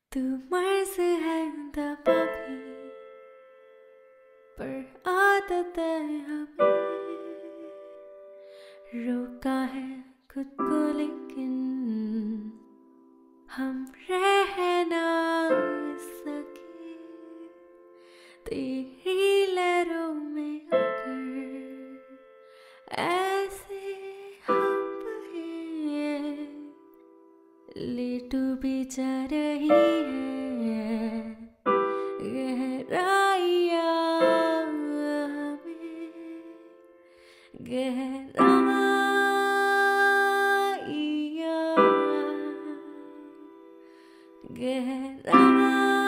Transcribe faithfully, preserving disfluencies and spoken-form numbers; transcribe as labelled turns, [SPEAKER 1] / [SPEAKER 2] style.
[SPEAKER 1] तू मर्ज है दवा भी, पर आदत है हमें। रोका है खुद को लेकिन हम रह ना सके। तेरी लहरों में आकर ऐसे हम बहे, ले डूबी जा रही है गहराइयाँ में, गहराइयाँ, गहराइयाँ।